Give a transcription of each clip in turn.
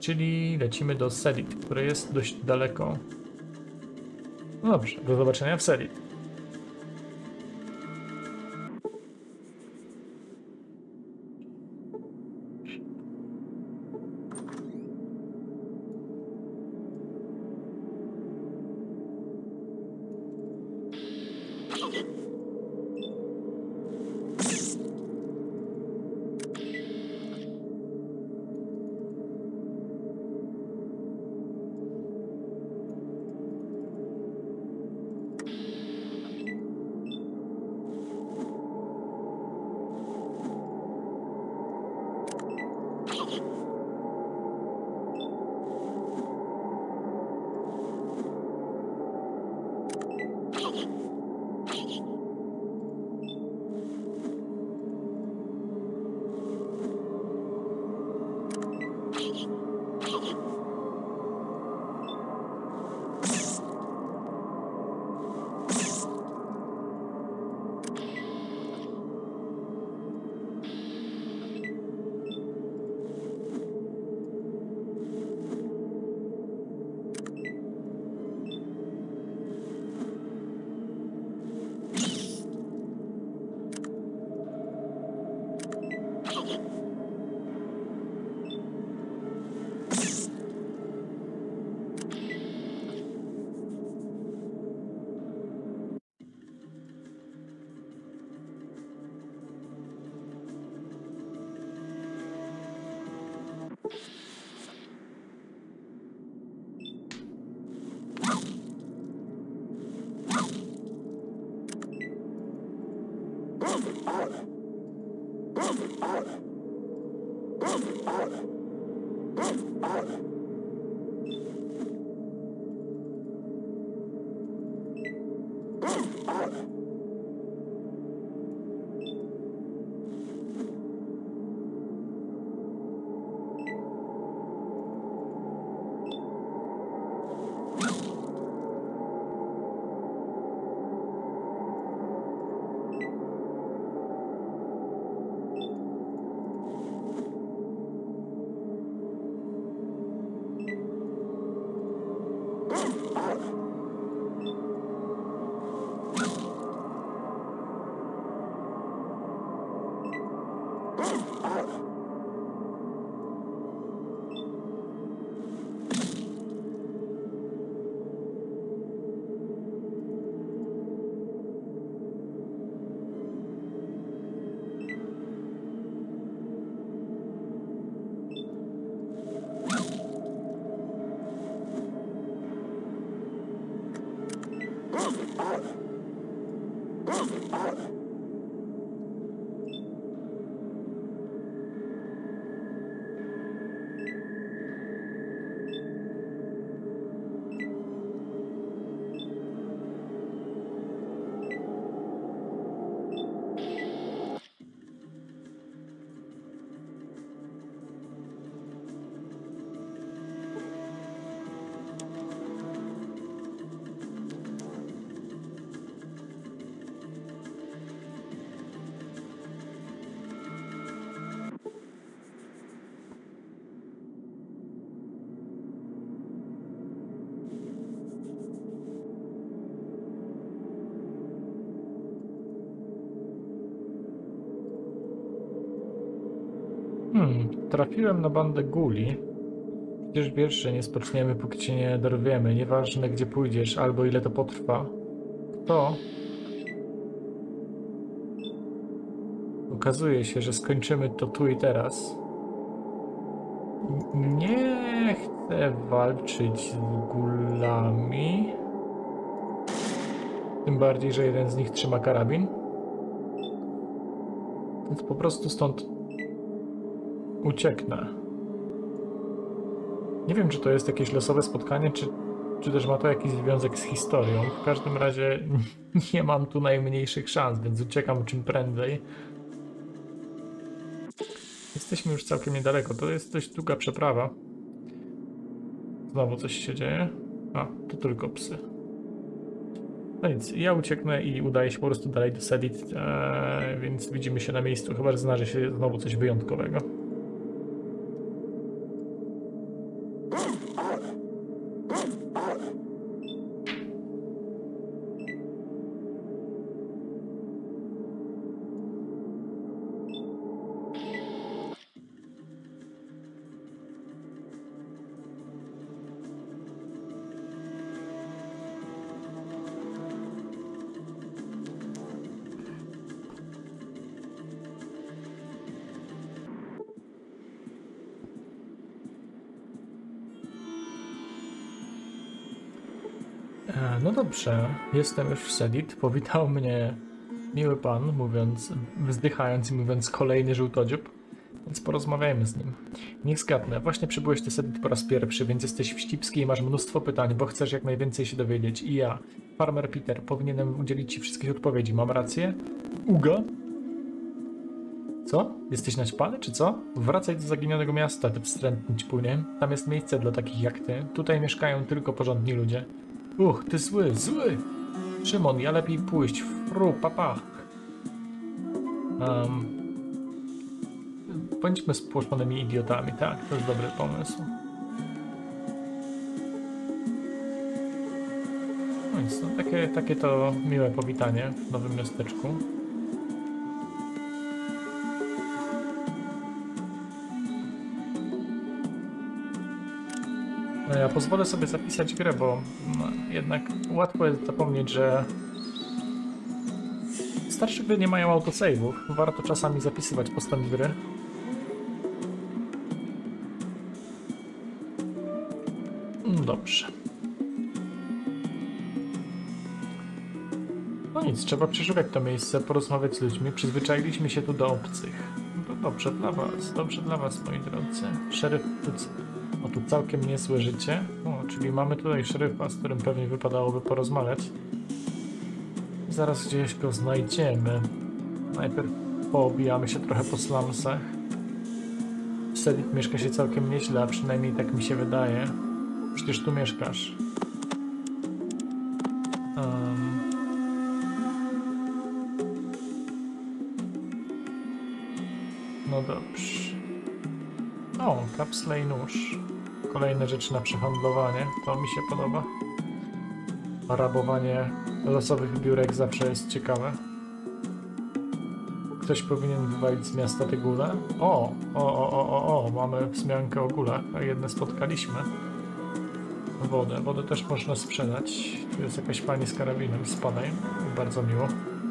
czyli lecimy do Sedit, które jest dość daleko. No dobrze, do zobaczenia w Sedit. Trafiłem na bandę guli. Przecież wiesz, że nie spoczniemy, póki cię nie dorwiemy. Nieważne, gdzie pójdziesz, albo ile to potrwa. To okazuje się, że skończymy to tu i teraz. Nie chcę walczyć z gulami. Tym bardziej, że jeden z nich trzyma karabin. Więc po prostu stąd ucieknę. Nie wiem, czy to jest jakieś losowe spotkanie, czy też ma to jakiś związek z historią. W każdym razie nie mam tu najmniejszych szans, więc uciekam czym prędzej. Jesteśmy już całkiem niedaleko. To jest dość długa przeprawa. Znowu coś się dzieje. A, to tylko psy. No nic, ja ucieknę i udaję się po prostu dalej do Sedit, więc widzimy się na miejscu, chyba że zdarzy się znowu coś wyjątkowego. No dobrze, jestem już w Sedit. Powitał mnie miły pan, wzdychając i mówiąc kolejny żółtodziób, więc porozmawiajmy z nim. Niech zgadnę, właśnie przybyłeś do Sedit po raz pierwszy, więc jesteś wścibski i masz mnóstwo pytań, bo chcesz jak najwięcej się dowiedzieć. I ja, farmer Peter, powinienem udzielić ci wszystkich odpowiedzi. Mam rację? Uga? Co? Jesteś naćpany, czy co? Wracaj do zaginionego miasta, ty wstrętny ćpunie. Tam jest miejsce dla takich jak ty. Tutaj mieszkają tylko porządni ludzie. Ty zły, zły! Szymon, ja lepiej pójść. Fru, papa. Bądźmy spłoszonymi idiotami, tak, to jest dobry pomysł. No więc, no, takie to miłe powitanie w nowym miasteczku. Ja pozwolę sobie zapisać grę, bo jednak łatwo jest zapomnieć, że starsze gry nie mają autosave'ów. Warto czasami zapisywać postęp gry. Dobrze. No nic, trzeba przeszukać to miejsce, porozmawiać z ludźmi. Przyzwyczailiśmy się tu do obcych. No to dobrze dla was, moi drodzy. Szeryf, o tu całkiem niezłe życie. Czyli mamy tutaj szeryfa, z którym pewnie wypadałoby porozmawiać. Zaraz gdzieś go znajdziemy. Najpierw poobijamy się trochę po slumsach. W Sedit mieszka się całkiem nieźle, a przynajmniej tak mi się wydaje. Przecież tu mieszkasz. No dobrze. O, kapsle i nóż. Kolejne rzeczy na przehandlowanie. To mi się podoba. A rabowanie losowych biurek zawsze jest ciekawe. Ktoś powinien wywalić z miasta te gule. Mamy wzmiankę o gulach, a jedne spotkaliśmy. Wodę też można sprzedać. Tu jest jakaś pani z karabinem, spadaj. Bardzo miło.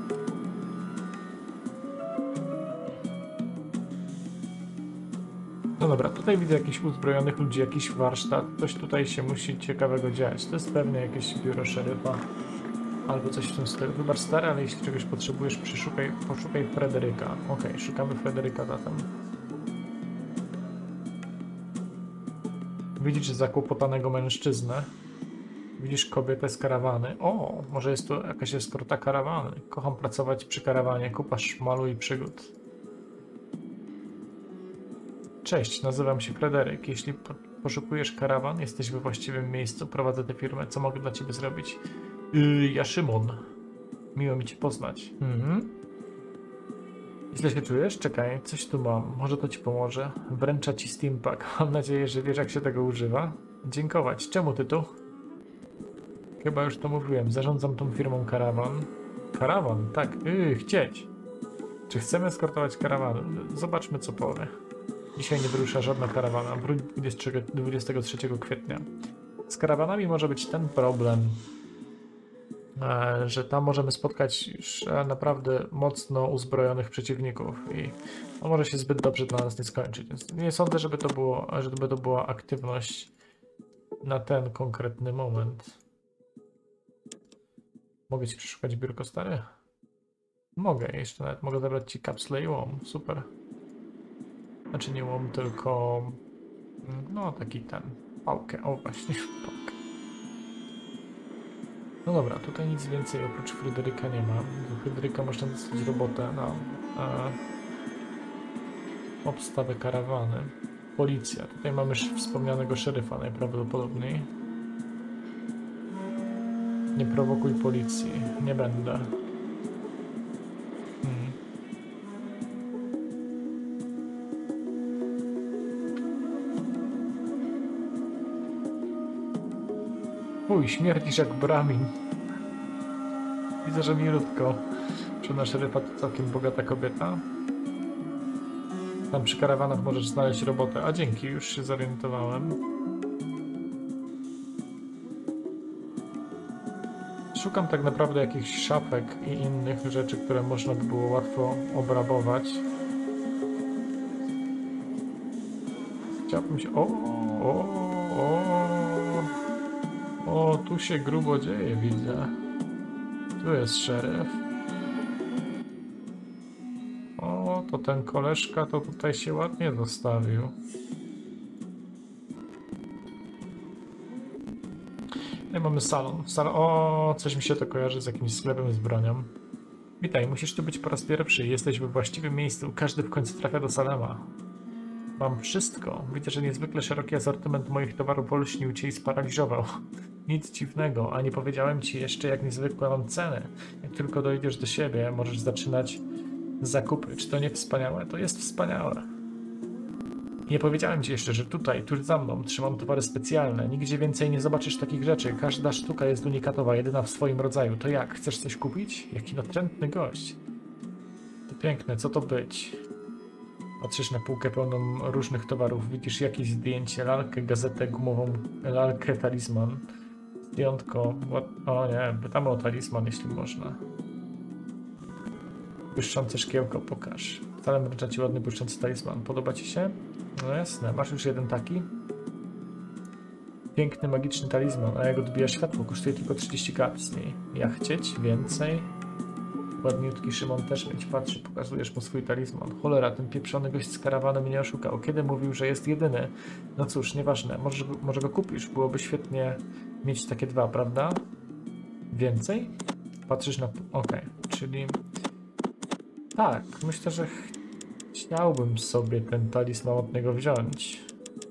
No dobra, tutaj widzę jakichś uzbrojonych ludzi, jakiś warsztat. Coś tutaj się musi ciekawego dziać. To jest pewnie jakieś biuro szeryfa. Albo coś w tym stylu. Wybacz stary, ale jeśli czegoś potrzebujesz, poszukaj Fryderyka. Okej, szukamy Fryderyka zatem. Widzisz zakłopotanego mężczyznę. Widzisz kobietę z karawany. O, może jest to jakaś eskorta karawany. Kocham pracować przy karawanie. Kupa szmalu i przygód. Cześć, nazywam się Fryderyk. Jeśli poszukujesz karawan, jesteś we właściwym miejscu. Prowadzę tę firmę. Co mogę dla ciebie zrobić? Ja Szymon. Miło mi cię poznać. Źle się czujesz? Czekaj, coś tu mam. Może to ci pomoże. Wręcza ci Steampack. Mam nadzieję, że wiesz, jak się tego używa. Dziękować. Czemu ty tu? Chyba już to mówiłem. Zarządzam tą firmą karawan. Karawan? Tak. Chcieć. Czy chcemy eskortować karawany? Zobaczmy, co powie. Dzisiaj nie wyrusza żadna karawana. Wróć 23 kwietnia. Z karawanami może być ten problem, że tam możemy spotkać już naprawdę mocno uzbrojonych przeciwników i to może się zbyt dobrze dla nas nie skończyć. Więc nie sądzę, żeby to była aktywność na ten konkretny moment. Mogę ci przeszukać biurko stary? Mogę, jeszcze nawet mogę zabrać ci kapsle i łom. Super. Znaczy nie łom, tylko no taki ten. Pałkę, o właśnie, pałkę. No dobra, tutaj nic więcej oprócz Fryderyka nie ma. Do Fryderyka można dostać robotę na obstawę karawany. Policja. Tutaj mamy wspomnianego szeryfa najprawdopodobniej. Nie prowokuj policji. Nie będę. Uj, śmierdzisz jak bramin. Widzę, że milutko. Żona szeryfa to całkiem bogata kobieta. Tam przy karawanach możesz znaleźć robotę. A dzięki, już się zorientowałem. Szukam tak naprawdę jakichś szafek i innych rzeczy, które można by było łatwo obrabować. Chciałbym się... O, tu się grubo dzieje, widzę. Tu jest szeryf. O, to ten koleżka to tutaj się ładnie zostawił. No i mamy salon. O, coś mi się to kojarzy z jakimś sklepem z bronią. Witaj, musisz tu być po raz pierwszy. Jesteś we właściwym miejscu. Każdy w końcu trafia do Salema. Mam wszystko. Widzę, że niezwykle szeroki asortyment moich towarów olśnił cię i sparaliżował. Nic dziwnego, a nie powiedziałem ci jeszcze, jak niezwykłe mam ceny. Jak tylko dojdziesz do siebie, możesz zaczynać zakupy. Czy to nie wspaniałe? To jest wspaniałe. Nie powiedziałem ci jeszcze, że tutaj, tuż za mną, trzymam towary specjalne. Nigdzie więcej nie zobaczysz takich rzeczy. Każda sztuka jest unikatowa, jedyna w swoim rodzaju. To jak? Chcesz coś kupić? Jaki natrętny gość. To piękne, co to być? Patrzysz na półkę pełną różnych towarów, widzisz jakieś zdjęcie, lalkę, gazetę gumową, lalkę, talizman. Zdjątko. O nie, pytamy o talizman, jeśli można. Błyszczące szkiełko, pokaż. Wcale wręcza ci ładny, błyszczący talizman. Podoba ci się? No jasne, masz już jeden taki? Piękny, magiczny talizman, a jak odbija światło, kosztuje tylko 30 kapsli. Ja chcieć więcej? Ładniutki Szymon też mieć. Patrzy, pokazujesz mu swój talizman. Cholera, ten pieprzony gość z karawany mnie oszukał. Kiedy mówił, że jest jedyny? No cóż, nieważne. Może go kupisz? Byłoby świetnie mieć takie dwa, prawda? Więcej? Patrzysz na... Okej, czyli... Tak, myślę, że chciałbym sobie ten talizman od niego wziąć.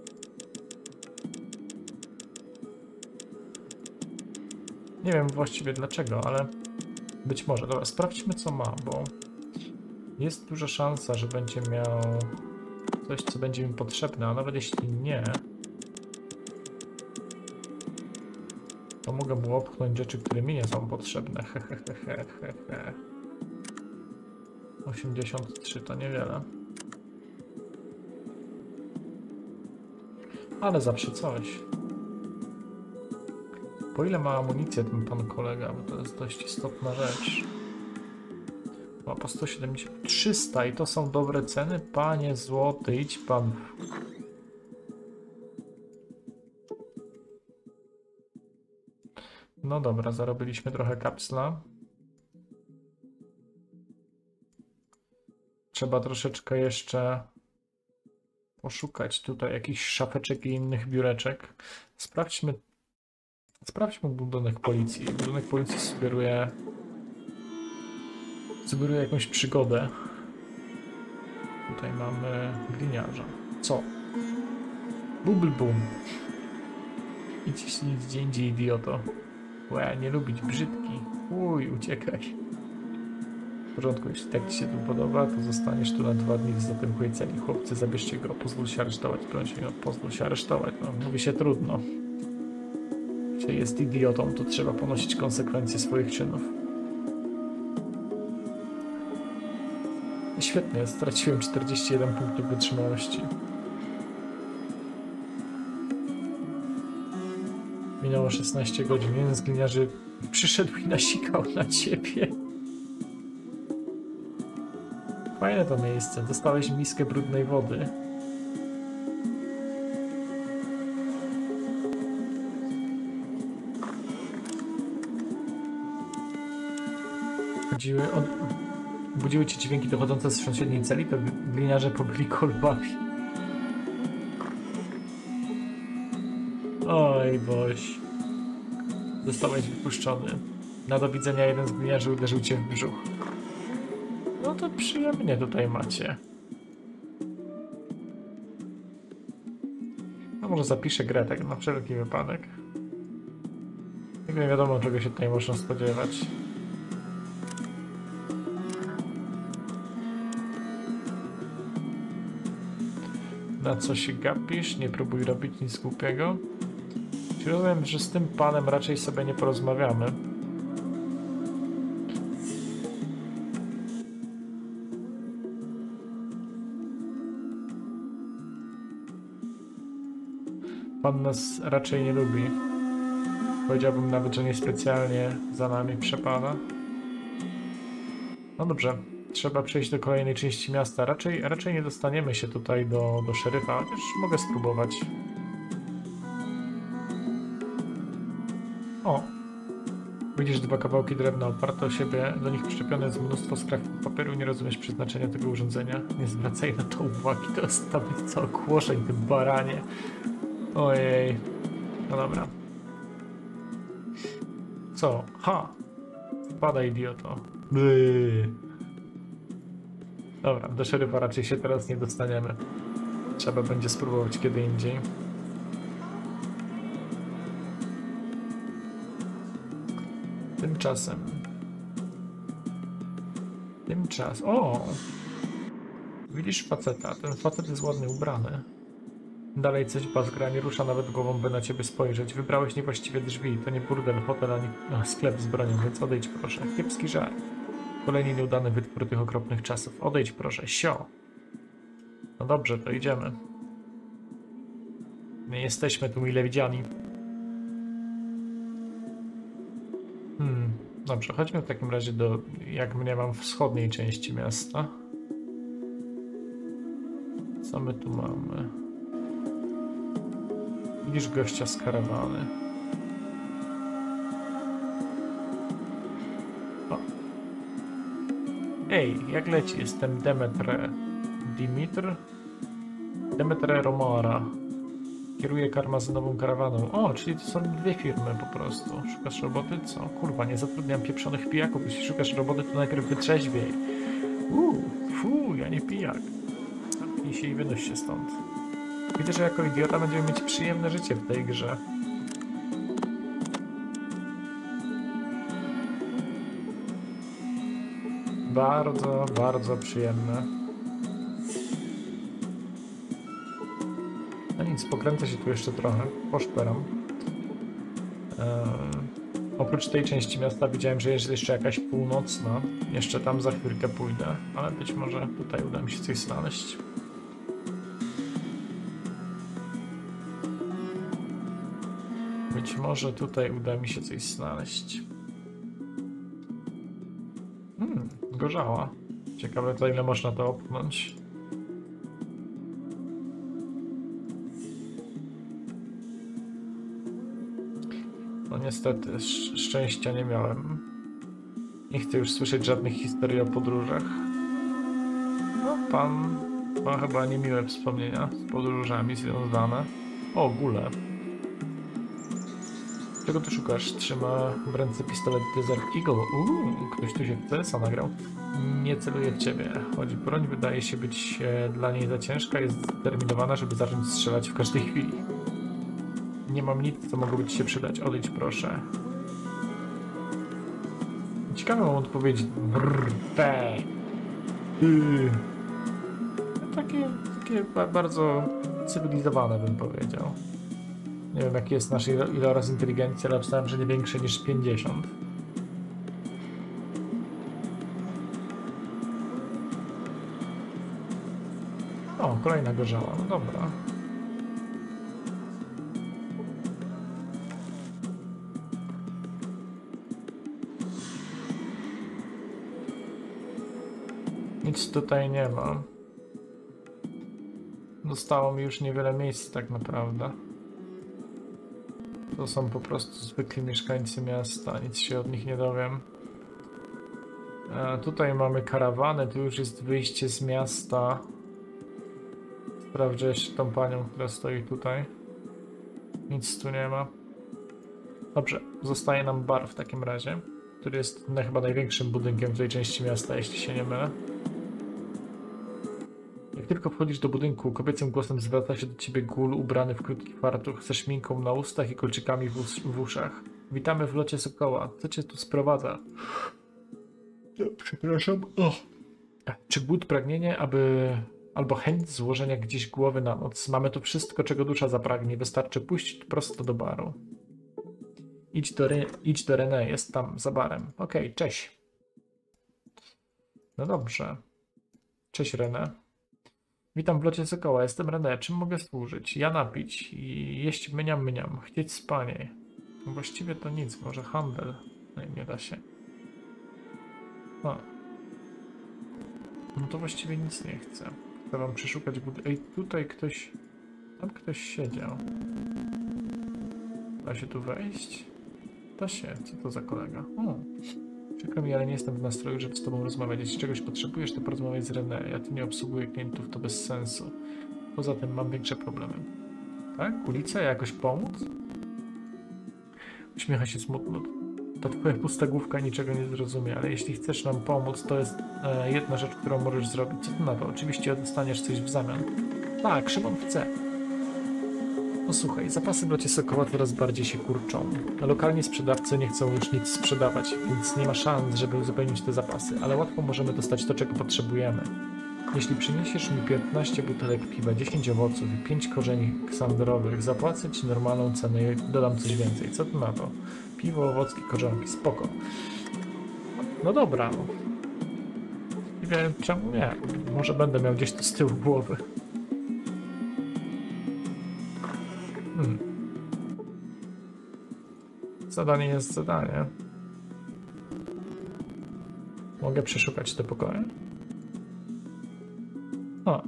Nie wiem właściwie dlaczego, ale być może. Dobra, sprawdźmy co ma, bo jest duża szansa, że będzie miał coś, co będzie mi potrzebne, a nawet jeśli nie, to mogę mu opchnąć rzeczy, które mi nie są potrzebne. 83 to niewiele. Ale zawsze coś. Po ile ma amunicję ten pan kolega, bo to jest dość istotna rzecz. Ma po 170... 300 i to są dobre ceny? Panie złoty, idź pan. No dobra, zarobiliśmy trochę kapsla. Trzeba troszeczkę jeszcze poszukać tutaj jakichś szafeczek i innych biureczek. Sprawdźmy budynek policji. Budynek policji sugeruje jakąś przygodę. Tutaj mamy gliniarza. Co? Bubble boom. Idź nic gdzie indziej, idioto. Łe, nie lubić brzydki. Uj, uciekaj. W porządku, jeśli tak ci się tu podoba, to zostaniesz tu na 2 dni w zatęchłej celi. Chłopcy, zabierzcie go, pozwól się aresztować. No, pozwól się aresztować. No, mówi się trudno. Jeśli jest idiotą, to trzeba ponosić konsekwencje swoich czynów. Świetnie, straciłem 41 punktów wytrzymałości. Minęło 16 godzin. Jeden z gliniarzy przyszedł i nasikał na ciebie. Fajne to miejsce. Dostałeś miskę brudnej wody. Budziły cię dźwięki dochodzące z sąsiedniej celi, to gliniarze pobyli kolbami. Oj, boś. Zostałeś wypuszczony. Na do widzenia jeden z gliniarzy uderzył cię w brzuch. No to przyjemnie tutaj macie. No może zapiszę grę tak na wszelki wypadek. Nigdy nie wiadomo, czego się tutaj można spodziewać. Na co się gapisz? Nie próbuj robić nic głupiego. Czyli rozumiem, że z tym panem raczej sobie nie porozmawiamy. Pan nas raczej nie lubi. Powiedziałbym nawet, że niespecjalnie za nami przepada. No dobrze, trzeba przejść do kolejnej części miasta. Raczej nie dostaniemy się tutaj do szeryfa, chociaż mogę spróbować. O! Widzisz dwa kawałki drewna oparte o siebie, do nich przyczepione jest mnóstwo skrawków papieru, nie rozumiesz przeznaczenia tego urządzenia. Nie zwracaj na to uwagi, to jest tablica ogłoszeń, ty baranie. Ojej. No dobra. Co? Ha! Spada, idioto. Dobra, do szeryfa raczej się teraz nie dostaniemy. Trzeba będzie spróbować kiedy indziej. Tymczasem. O! Widzisz faceta? Ten facet jest ładnie ubrany. Dalej coś bazgra, nie rusza nawet głową, by na ciebie spojrzeć. Wybrałeś niewłaściwie drzwi. To nie burdel, hotel, ani sklep z bronią, więc odejdź proszę. Kiepski żart. Kolejny nieudany wytwór tych okropnych czasów. Odejdź proszę, sio. No dobrze, to idziemy. Nie jesteśmy tu mile widziani. Dobrze, chodźmy w takim razie do, jak mniemam, wschodniej części miasta. Co my tu mamy? Widzisz gościa z karawany. O. Ej, jak leci? Jestem Demetre Romora. Kieruję karmazynową karawaną. O, czyli to są dwie firmy po prostu. Szukasz roboty? Co? Kurwa, nie zatrudniam pieprzonych pijaków. Jeśli szukasz roboty, to najpierw wytrzeźwiej. Ja nie pijak. Zamknij się i wynoś się stąd. Widzę, że jako idiota będziemy mieć przyjemne życie w tej grze. Bardzo, bardzo przyjemne. No nic, pokręcę się tu jeszcze trochę, poszperam. Oprócz tej części miasta widziałem, że jest jeszcze jakaś północna. Jeszcze tam za chwilkę pójdę, ale być może tutaj uda mi się coś znaleźć. Być może tutaj uda mi się coś znaleźć. Gorzała. Ciekawe, za ile można to opchnąć. No niestety, szczęścia nie miałem. Nie chcę już słyszeć żadnych historii o podróżach. No, pan ma chyba niemiłe wspomnienia z podróżami związane. O, gule. Czego tu szukasz? Trzyma w ręce pistolet Desert Eagle. Ktoś tu się w CS-a nagrał. Nie celuje w ciebie. Choć broń wydaje się być dla niej za ciężka, jest zdeterminowana, żeby zacząć strzelać w każdej chwili. Nie mam nic, co mogłoby ci się przydać. Odejdź proszę. Ciekawe mam odpowiedzieć. Takie bardzo cywilizowane, bym powiedział. Nie wiem, jaki jest nasz iloraz inteligencji, ale obstawiam, że nie większy niż 50. O, kolejna gorzała. No dobra. Nic tutaj nie ma. Zostało mi już niewiele miejsc tak naprawdę. To są po prostu zwykli mieszkańcy miasta, nic się od nich nie dowiem. Tutaj mamy karawany, tu już jest wyjście z miasta. Sprawdzę jeszcze tą panią, która stoi tutaj. Nic tu nie ma. Dobrze, zostaje nam bar w takim razie, który jest chyba największym budynkiem w tej części miasta, jeśli się nie mylę. Jak tylko wchodzisz do budynku, kobiecym głosem zwraca się do ciebie gul ubrany w krótki fartuch, ze szminką na ustach i kolczykami w uszach. Witamy w locie Sokoła. Co cię tu sprowadza? Przepraszam. Czy głód, pragnienie, albo chęć złożenia gdzieś głowy na noc? Mamy tu wszystko, czego dusza zapragnie. Wystarczy pójść prosto do baru. Idź do René, jest tam za barem. Okej, cześć. No dobrze. Cześć René. Witam w locie Sokoła, jestem René. Czym mogę służyć? Ja napić i jeść myniam. Chcieć spanie. No właściwie to nic, może handel. No, nie da się. No. No to właściwie nic nie chcę. Chcę wam przeszukać Ej, tutaj ktoś... Tam ktoś siedział. Da się tu wejść? Da się. Co to za kolega? O. Przykro mi, ale nie jestem w nastroju, żeby z tobą rozmawiać. Jeśli czegoś potrzebujesz, to porozmawiaj z René. Ja tu nie obsługuję klientów, to bez sensu. Poza tym mam większe problemy. Tak? Ulica? Jakoś pomóc? Uśmiecha się smutno. Ta twoja pusta główka niczego nie zrozumie, ale jeśli chcesz nam pomóc, to jest jedna rzecz, którą możesz zrobić. Co ty na to? Oczywiście dostaniesz coś w zamian. Tak, Szymon chce. No słuchaj, zapasy w locie Sokoła coraz bardziej się kurczą. Lokalni sprzedawcy nie chcą już nic sprzedawać, więc nie ma szans, żeby uzupełnić te zapasy, ale łatwo możemy dostać to, czego potrzebujemy. Jeśli przyniesiesz mi 15 butelek piwa, 10 owoców i 5 korzeni ksandrowych, zapłacę ci normalną cenę i dodam coś więcej. Co ty na to? Piwo, owocki, korzonki, spoko. No dobra. Nie wiem czemu nie. Może będę miał gdzieś to z tyłu głowy. Zadanie jest zadanie. Mogę przeszukać te pokoje? O.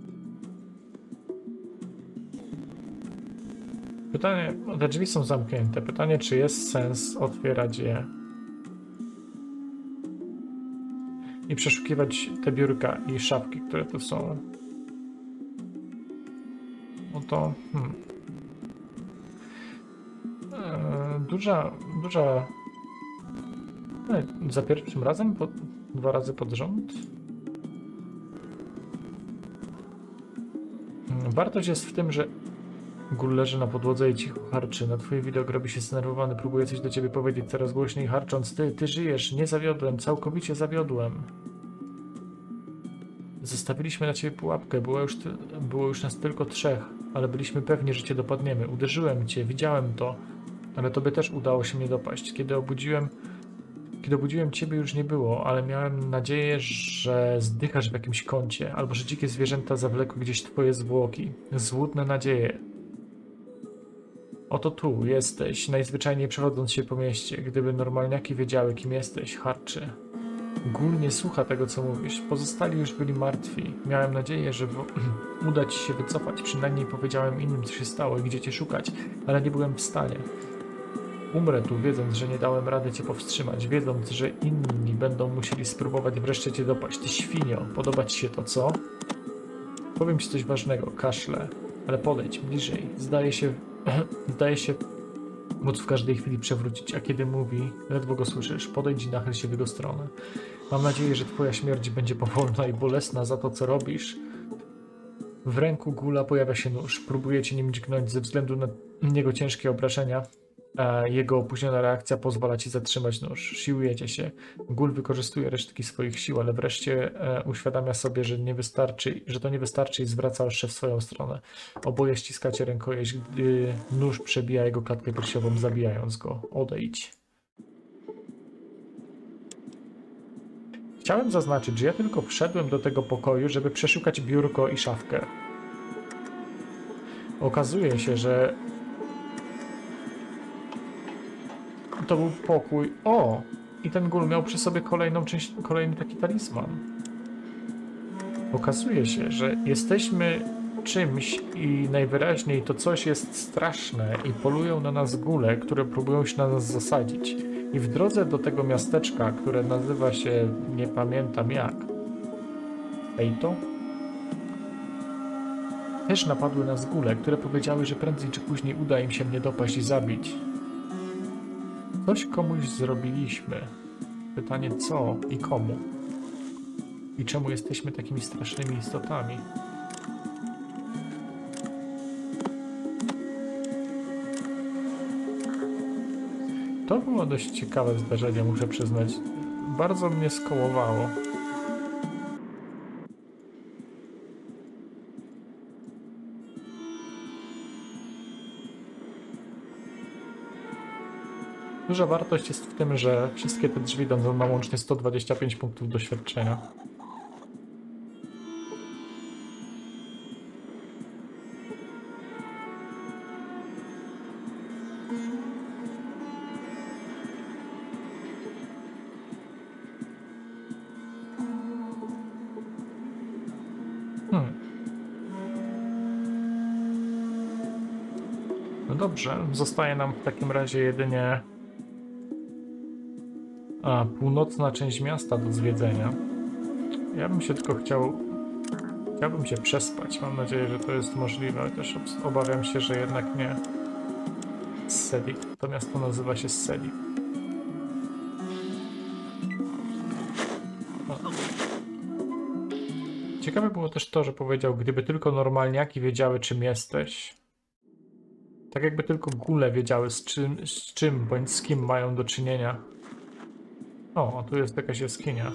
Pytanie, te drzwi są zamknięte. Pytanie, czy jest sens otwierać je i przeszukiwać te biurka i szafki, które tu są. No to... Duża... Za pierwszym razem? 2 razy pod rząd? Wartość jest w tym, że Gul leży na podłodze i cicho harczy. Na twój widok robi się zdenerwowany, próbuje coś do ciebie powiedzieć coraz głośniej harcząc. Ty żyjesz, nie zawiodłem, całkowicie zawiodłem. Zostawiliśmy na ciebie pułapkę, było już nas tylko 3, ale byliśmy pewni, że cię dopadniemy. Uderzyłem cię, widziałem to, ale tobie też udało się mnie dopaść. Kiedy obudziłem ciebie już nie było, ale miałem nadzieję, że zdychasz w jakimś kącie, albo że dzikie zwierzęta zawlekły gdzieś twoje zwłoki. Złudne nadzieje. Oto tu jesteś, najzwyczajniej przechodząc się po mieście. Gdyby normalniaki wiedziały, kim jesteś, harczy. Gul nie słucha tego, co mówisz. Pozostali już byli martwi. Miałem nadzieję, że uda ci się wycofać. Przynajmniej powiedziałem innym, co się stało i gdzie cię szukać, ale nie byłem w stanie. Umrę tu, wiedząc, że nie dałem rady cię powstrzymać, wiedząc, że inni będą musieli spróbować wreszcie cię dopaść. Ty świnio, podoba ci się to, co? Powiem ci coś ważnego, kaszle, ale podejdź bliżej. Zdaje się móc w każdej chwili przewrócić, a kiedy mówi, ledwo go słyszysz. Podejdź i nachyl się w jego stronę. Mam nadzieję, że twoja śmierć będzie powolna i bolesna za to, co robisz. W ręku Gula pojawia się nóż. Próbuje cię nim dźgnąć ze względu na jego ciężkie obrażenia. Jego opóźniona reakcja pozwala ci zatrzymać nóż. Siłujecie się. Gul wykorzystuje resztki swoich sił, ale wreszcie uświadamia sobie, że to nie wystarczy i zwraca ostrze w swoją stronę. Oboje ściskacie rękojeść, gdy nóż przebija jego klatkę piersiową, zabijając go. Odejdź. Chciałem zaznaczyć, że ja tylko wszedłem do tego pokoju, żeby przeszukać biurko i szafkę. Okazuje się, że to był pokój. O! I ten Gul miał przy sobie kolejny taki talizman. Okazuje się, że jesteśmy czymś i najwyraźniej to coś jest straszne i polują na nas Gule, które próbują się na nas zasadzić. I w drodze do tego miasteczka, które nazywa się, nie pamiętam jak, Ejto, też napadły nas Gule, które powiedziały, że prędzej czy później uda im się mnie dopaść i zabić. Coś komuś zrobiliśmy. Pytanie co i komu? I czemu jesteśmy takimi strasznymi istotami? To było dość ciekawe zdarzenie, muszę przyznać. Bardzo mnie skołowało. Duża wartość jest w tym, że wszystkie te drzwi dadzą nam łącznie 125 punktów doświadczenia. No dobrze, zostaje nam w takim razie jedynie północna część miasta do zwiedzenia. Ja bym się tylko chciałbym się przespać. Mam nadzieję, że to jest możliwe, ale też obawiam się, że jednak nie. Sedik. To miasto nazywa się Sedik. Ciekawe było też to, że powiedział, gdyby tylko normalniaki wiedziały, czym jesteś. Tak jakby tylko gule wiedziały, z czym bądź z kim mają do czynienia. O, a tu jest jakaś jaskinia.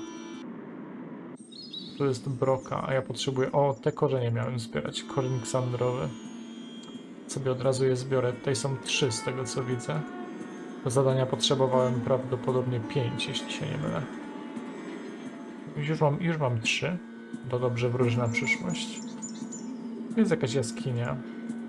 Tu jest broka, a ja potrzebuję... O, te korzenie miałem zbierać. Korzeń ksandrowy. Sobie od razu je zbiorę. Tutaj są 3 z tego, co widzę. Do zadania potrzebowałem prawdopodobnie 5, jeśli się nie mylę. Już mam 3. To dobrze wróży na przyszłość. Tu jest jakaś jaskinia.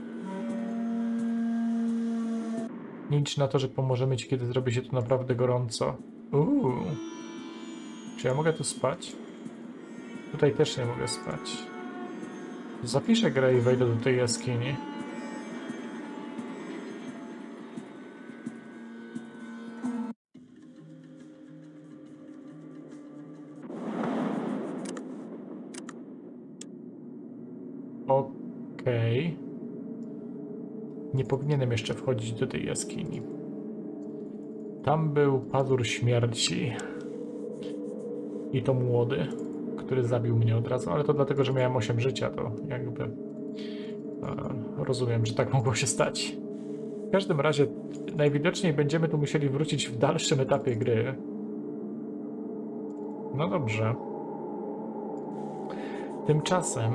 Nie licz na to, że pomożemy ci, kiedy zrobi się tu naprawdę gorąco. Czy ja mogę tu spać? Tutaj też nie mogę spać. Zapiszę grę i wejdę do tej jaskini. Okej. Nie powinienem jeszcze wchodzić do tej jaskini. Tam był pazur śmierci. I to młody, który zabił mnie od razu, ale to dlatego, że miałem 8 życia, to jakby rozumiem, że tak mogło się stać. W każdym razie najwidoczniej będziemy tu musieli wrócić w dalszym etapie gry. No dobrze. Tymczasem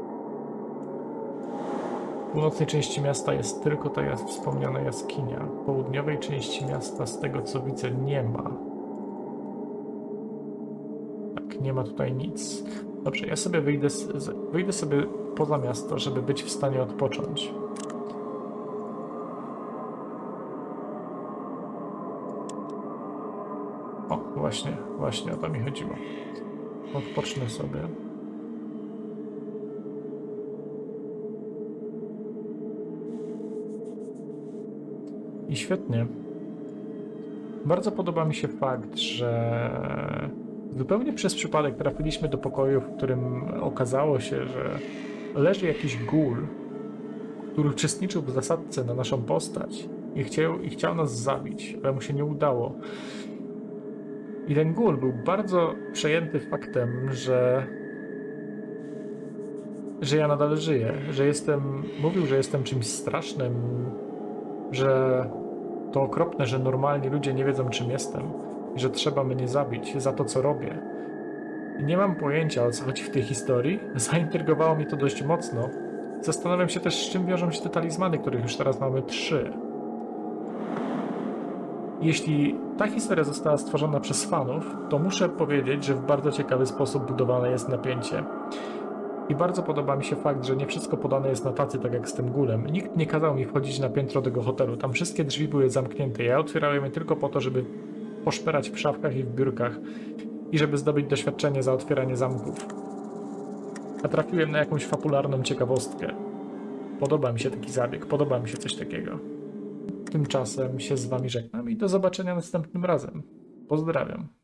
w północnej części miasta jest tylko ta wspomniana jaskinia. W południowej części miasta, z tego co widzę, nie ma. Tak, nie ma tutaj nic. Dobrze, ja sobie wyjdę sobie poza miasto, żeby być w stanie odpocząć. O, właśnie o to mi chodziło. Odpocznę sobie. I świetnie. Bardzo podoba mi się fakt, że zupełnie przez przypadek trafiliśmy do pokoju, w którym okazało się, że leży jakiś ghoul, który uczestniczył w zasadce na naszą postać i chciał nas zabić, ale mu się nie udało. I ten ghoul był bardzo przejęty faktem, że ja nadal żyję, mówił, że jestem czymś strasznym, że to okropne, że normalni ludzie nie wiedzą, czym jestem i że trzeba mnie zabić za to, co robię. I nie mam pojęcia, o co chodzi w tej historii. Zaintrygowało mnie to dość mocno. Zastanawiam się też, z czym wiążą się te talizmany, których już teraz mamy 3. Jeśli ta historia została stworzona przez fanów, to muszę powiedzieć, że w bardzo ciekawy sposób budowane jest napięcie. I bardzo podoba mi się fakt, że nie wszystko podane jest na tacy, tak jak z tym gulem. Nikt nie kazał mi wchodzić na piętro tego hotelu. Tam wszystkie drzwi były zamknięte. Ja otwierałem je tylko po to, żeby poszperać w szafkach i w biurkach i żeby zdobyć doświadczenie za otwieranie zamków. A trafiłem na jakąś fabularną ciekawostkę. Podoba mi się taki zabieg, podoba mi się coś takiego. Tymczasem się z wami żegnam i do zobaczenia następnym razem. Pozdrawiam.